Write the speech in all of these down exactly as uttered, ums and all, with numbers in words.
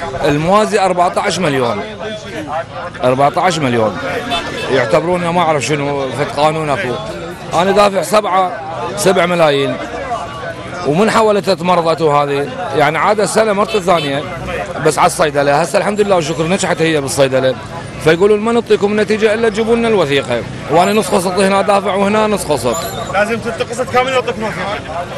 الموازي أربعة عشر مليون، أربعة عشر مليون يعتبرونه ما اعرف شنو في القانون اكو. انا دافع سبعة سبع ملايين ومن حولت مرضت وهذه يعني عاد السنه مرت الثانيه بس على الصيدله. هسه الحمد لله والشكر نجحت هي بالصيدله، فيقولون ما نعطيكم النتيجه الا تجيبوا لنا الوثيقه، وانا نص قسط هنا دافع وهنا نص قسط. لازم تنتقصت كامل يعطيك وثيقه.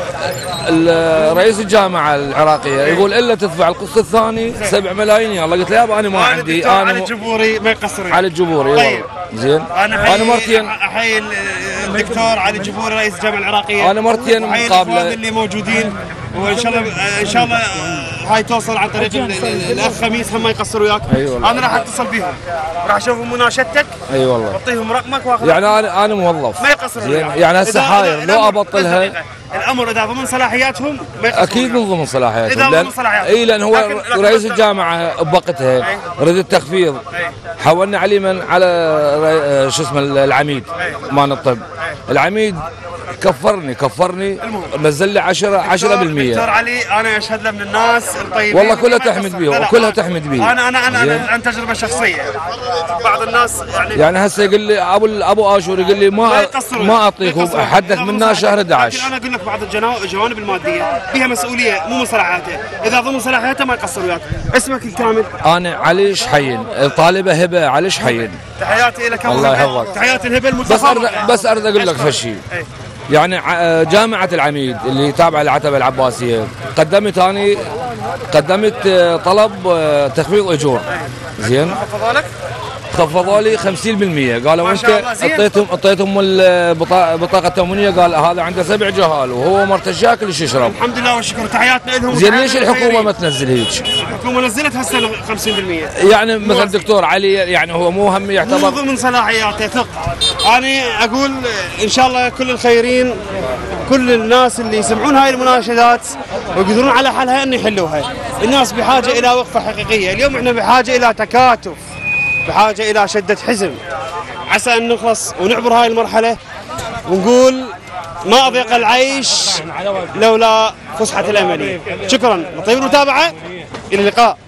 رئيس الجامعه العراقيه يقول الا تدفع القسط الثاني سبع ملايين. يلا قلت له يابا انا ما عندي. انا علي الجبوري ما يقصر. علي الجبوري طيب زين. انا انا مرتين احيي الدكتور علي الجبوري رئيس الجامعه العراقيه. انا مرتين مقابله اللي موجودين، وان شاء الله ان شاء الله هاي توصل عن طريق الاخ خميس هم ما يقصروا وياك. أيوة انا راح اتصل بيهم، راح اشوفهم مناشدتك. اي أيوة والله. اعطيهم رقمك واخذ. يعني انا انا موظف ما يقصرون وياك. يعني هسه حاير لو ابطلها. الامر اذا ضمن صلاحياتهم ما يقصرون. اكيد من ضمن صلاحياتهم. اذا ضمن صلاحياتهم. اي لان هو لكن رئيس الجامعه بوقتها رد التخفيض حولنا علي من على شو اسمه العميد مال الطب. العميد كفرني كفرني نزل لي عشرة عشرة بالمئة. دكتور علي انا اشهد له من الناس الطيبين والله كلها تحمد بيه وكلها تحمد بيه. انا انا انا, أنا عن تجربه شخصيه. بعض الناس يعني يعني هسه يقول لي ابو ابو اشور يقول لي ما ما اعطيكم حدك منها شهر احد عشر. لكن انا اقول لك بعض الجوانب الماديه فيها مسؤوليه مو من صلاحياته، اذا ضمن صلاحياته ما يقصر وياك. اسمك الكامل؟ انا علي شحين، طالبه هبه علي شحين. تحياتي لك الله يحفظك. تحياتي الهبه المتفوقه. بس أرد بس اريد اقول لك فشي. يعني جامعة العميد اللي تابعة للعتبة العباسية قدمت أنا قدمت طلب تخفيض أجور. زين؟ خفضوا لك؟ خفضوا لي خمسين بالمئة. قالوا أنت اعطيتهم اعطيتهم البطاقة التموينية، قال هذا عنده سبع جهال وهو مرتاح ياكل ايش يشرب. الحمد لله والشكر، تحياتنا لهم. زين ليش الحكومة ما تنزل هيك؟ الحكومة نزلت هسه خمسين بالمئة. يعني مثل دكتور علي يعني هو مو هم يعتبر مو ضمن صلاحياته ثق. أنا أقول إن شاء الله كل الخيرين كل الناس اللي يسمعون هاي المناشدات ويقدرون على حلها أن يحلوها. الناس بحاجة إلى وقفة حقيقية، اليوم إحنا بحاجة إلى تكاتف، بحاجة إلى شدة حزم، عسى أن نخلص ونعبر هاي المرحلة ونقول ما أضيق العيش لولا فسحة الأمل. شكرا لطيب المتابعة، إلى اللقاء.